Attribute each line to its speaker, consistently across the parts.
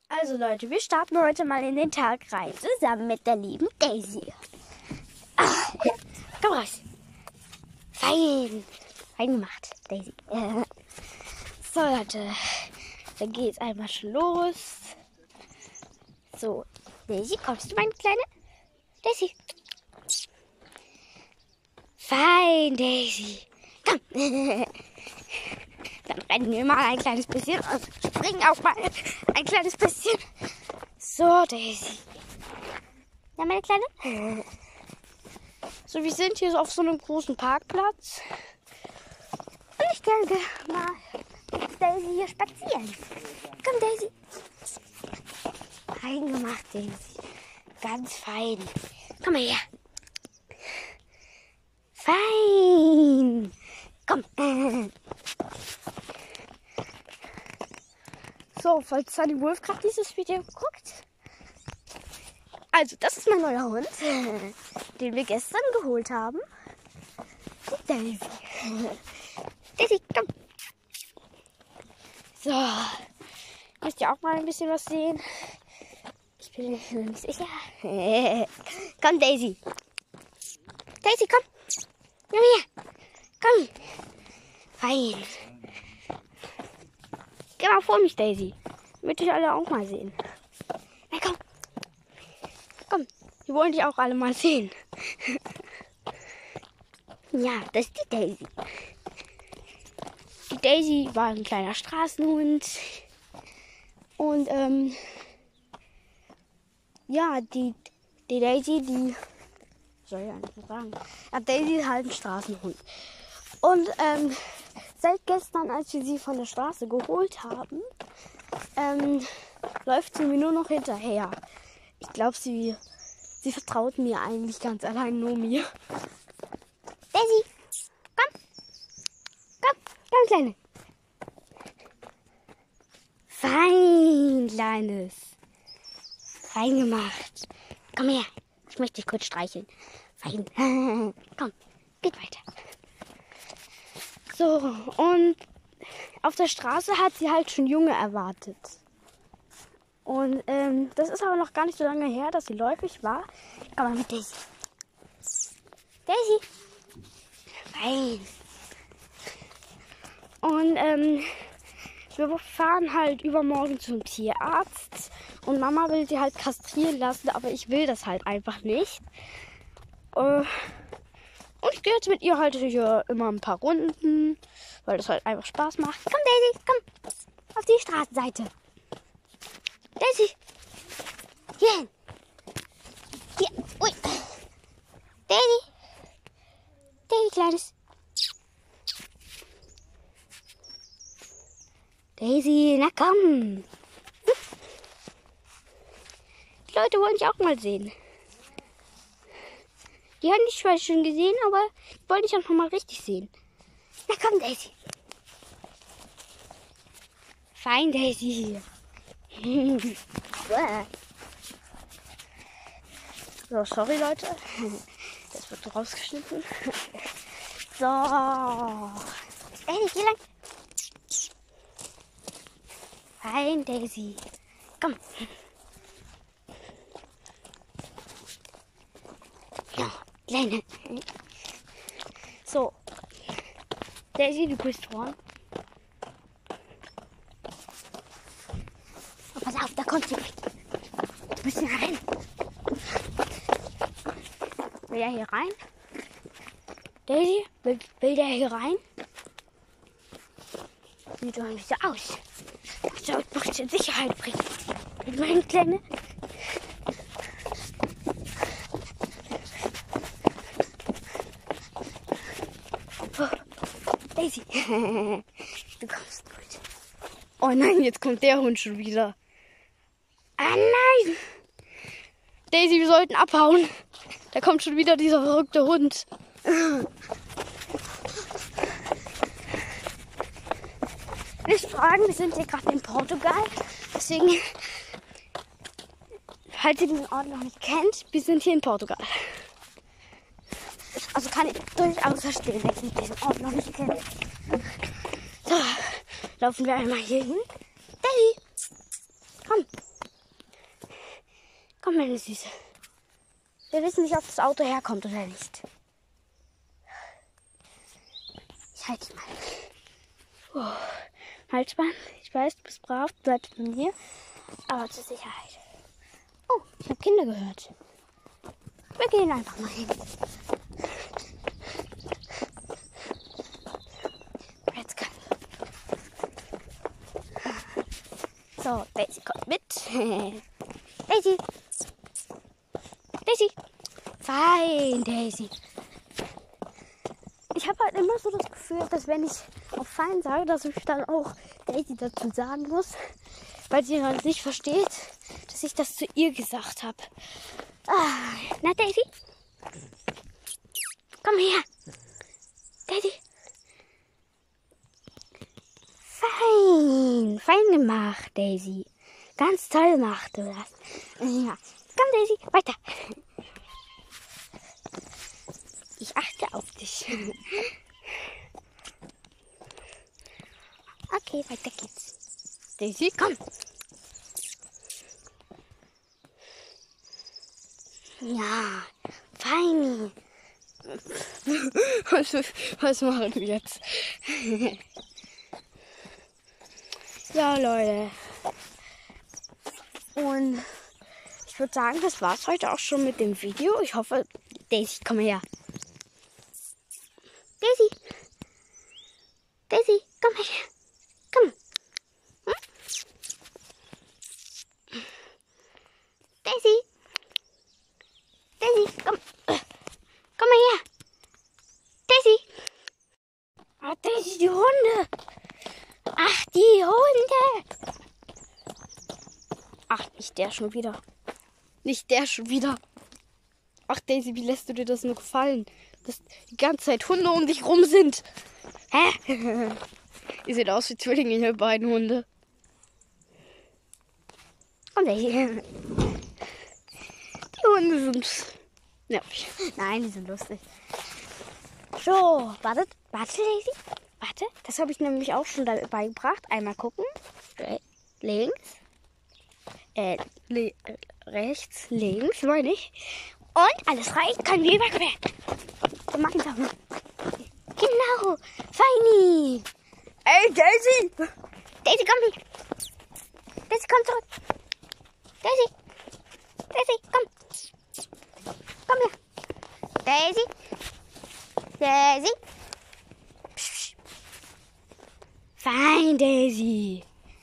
Speaker 1: Also Leute, wir starten heute mal in den Tag rein, zusammen mit der lieben Daisy. Komm raus. Fein. Fein gemacht, Daisy. So Leute, dann geht's einmal schon los. So, Daisy, kommst du, meine Kleine? Daisy. Fein, Daisy. Komm. Dann rennen wir mal ein kleines bisschen und springen auch mal ein kleines bisschen. So, Daisy. Ja, meine Kleine? So, wir sind hier so auf so einem großen Parkplatz. Und ich denke mal, mit Daisy hier spazieren. Komm, Daisy. Fein gemacht, Daisy. Ganz fein. Komm mal her. Fein. Komm. So, falls Sunny Wolf gerade dieses Video guckt. Also, das ist mein neuer Hund, den wir gestern geholt haben. Die Daisy. Daisy, komm. So, müsst ihr auch mal ein bisschen was sehen. Ich bin nicht sicher. Komm, Daisy. Daisy, komm. Komm her. Komm. Fein. Geh mal vor mich, Daisy. Damit ich alle auch mal sehen. Na komm. Komm. Die wollen dich auch alle mal sehen. Ja, das ist die Daisy. Die Daisy war ein kleiner Straßenhund. Und, ja, die Daisy, soll ich eigentlich nicht sagen. Ja, Daisy ist halt ein Straßenhund. Und, seit gestern, als wir sie von der Straße geholt haben, läuft sie mir nur noch hinterher. Ich glaube, sie vertraut mir eigentlich ganz allein nur mir. Daisy, komm. Komm, Kleine. Fein, Kleines. Fein gemacht. Komm her, ich möchte dich kurz streicheln. Fein. Komm, geht weiter. So, und auf der Straße hat sie halt schon Junge erwartet. Und das ist aber noch gar nicht so lange her, dass sie läufig war. Aber mit Daisy. Daisy. Fein. Und wir fahren halt übermorgen zum Tierarzt. Und Mama will sie halt kastrieren lassen, aber ich will das halt einfach nicht. Und ich gehe jetzt mit ihr halt hier immer ein paar Runden, weil das halt einfach Spaß macht. Komm, Daisy, komm. Auf die Straßenseite. Daisy. Hier hin. Hier. Ui. Daisy. Daisy, Kleines. Daisy, na komm. Die Leute wollen dich auch mal sehen. Die haben dich zwar schon gesehen, aber die wollen dich auch noch mal richtig sehen. Na komm, Daisy. Fein, Daisy. So, sorry, Leute. Das wird rausgeschnitten. So. Daisy, geh lang. Fein, Daisy. Komm. Ja, Kleine. So. Daisy, du bist dran. Oh, pass auf, da kommt sie. Du bist hier rein. Will der hier rein? Daisy, will der hier rein? Sieht doch nicht so aus. Ich soll mich in Sicherheit bringen. Mit meinen Kleine. Daisy. Du kommst gut. Oh nein, jetzt kommt der Hund schon wieder. Ah nein. Daisy, wir sollten abhauen. Da kommt schon wieder dieser verrückte Hund. Nicht fragen, wir sind hier gerade in Portugal. Deswegen, falls ihr diesen Ort noch nicht kennt, wir sind hier in Portugal. Also kann ich durchaus verstehen, wenn ich diesen Ort noch nicht kenne. So, laufen wir einmal hier hin. Daisy, komm. Komm, meine Süße. Wir wissen nicht, ob das Auto herkommt oder nicht. Ich halte dich mal. Halsband. Ich weiß, du bist brav, du bleibst bei mir. Aber zur Sicherheit. Oh, ich habe Kinder gehört. Wir gehen einfach mal hin. Jetzt kann. So, Daisy kommt mit. Daisy. Daisy. Fein, Daisy. Ich habe halt immer so das Gefühl, dass wenn ich auf fein sage, dass ich dann auch Daisy dazu sagen muss, weil sie halt nicht versteht, dass ich das zu ihr gesagt habe. Na, Daisy? Komm her. Daisy. Fein. Fein gemacht, Daisy. Ganz toll machst du das. Ja. Komm, Daisy, weiter. Ich achte auf dich. Okay, weiter geht's. Daisy, komm. Ja, fein. Was machen wir jetzt? Ja, Leute. Und ich würde sagen, das war's heute auch schon mit dem Video. Ich hoffe, Daisy, komm her. Daisy. Daisy, komm her. Komm. Hm? Daisy. Daisy, komm. Komm mal her. Daisy. Ah, Daisy, die Hunde. Ach, die Hunde. Ach, nicht der schon wieder. Nicht der schon wieder. Ach, Daisy, wie lässt du dir das nur gefallen? Dass die ganze Zeit Hunde um dich rum sind. Hä? Ihr seht aus wie Zwillinge, ihr beiden Hunde. Und Daisy. Die Hunde sind nervig. Nein, die sind lustig. So, warte, Daisy. Warte, das habe ich nämlich auch schon dabei gebracht. Einmal gucken. Links. Rechts, links, meine ich. Und alles rein, können wir überqueren. Gemeinsam. Genau. Feini. Ey, Daisy. Daisy, komm hier. Daisy, komm zurück. Daisy. Daisy, komm. Komm her. Daisy. Daisy. Psch. Fein, Daisy.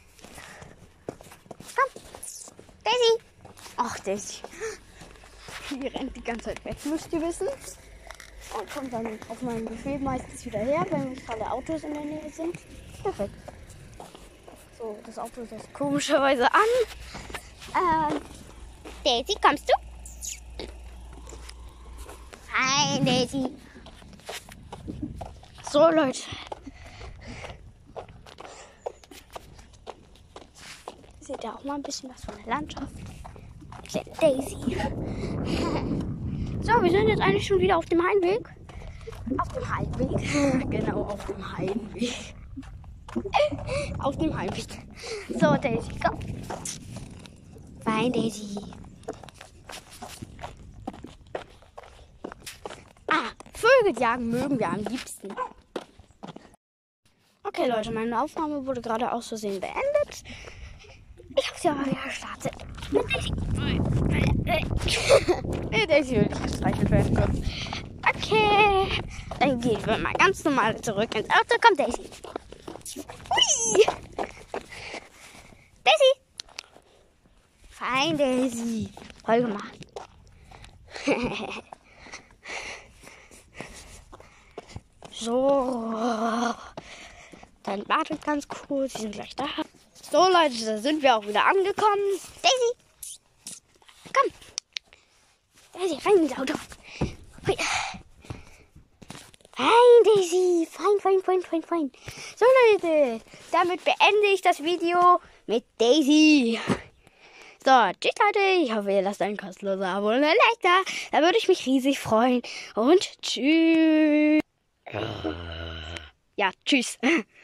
Speaker 1: Komm. Daisy. Ach, Daisy. Die rennt die ganze Zeit weg, müsst ihr wissen. Und kommt dann auf meinem Befehl meistens wieder her, wenn gerade Autos in der Nähe sind. Perfekt. So, das Auto ist komischerweise an. Daisy, kommst du? Hi, Daisy. So, Leute. Seht ihr auch mal ein bisschen was von der Landschaft? Daisy. So, wir sind jetzt eigentlich schon wieder auf dem Heimweg. Auf dem Heimweg. Genau, auf dem Heimweg. Auf dem Heimweg. So, Daisy, komm. Fein, Daisy. Vögel jagen mögen wir am liebsten. Okay, Leute, meine Aufnahme wurde gerade aus Versehen beendet. Ich habe sie aber wieder gestartet. Mit Daisy. Daisy will nicht gestreichelt werden können. Okay. Dann gehen wir mal ganz normal zurück ins Auto. Komm, Daisy. Hui. Daisy. Fein, Daisy. Voll gemacht. So. Dann wartet ganz kurz. Die sind gleich da. So, Leute, da sind wir auch wieder angekommen. Daisy. Komm. Daisy, rein ins Auto. Hui. Fein, Daisy. Fein. So, Leute, damit beende ich das Video mit Daisy. So, tschüss, Leute. Ich hoffe, ihr lasst ein kostenloses Abo und ein Like da. Da würde ich mich riesig freuen. Und tschüss. Ja, tschüss.